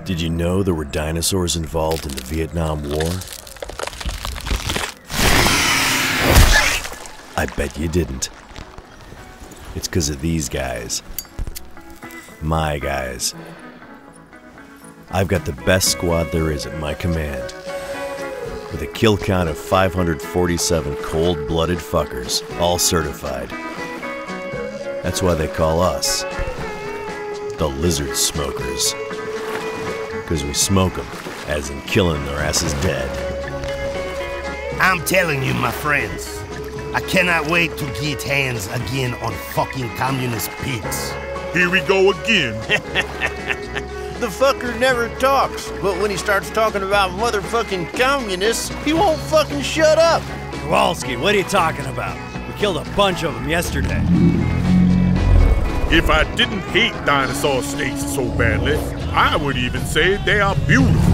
Did you know there were dinosaurs involved in the Vietnam War? I bet you didn't. It's because of these guys. My guys. I've got the best squad there is at my command. With a kill count of 547 cold-blooded fuckers, all certified. That's why they call us the Lizard Smokers. Because we smoke them, as in killing their asses dead. I'm telling you, my friends, I cannot wait to get hands again on fucking communist pigs. Here we go again. The fucker never talks, but when he starts talking about motherfucking communists, he won't fucking shut up. Kowalski, what are you talking about? We killed a bunch of them yesterday. If I didn't hate dinosaur steaks so badly, I would even say they are beautiful.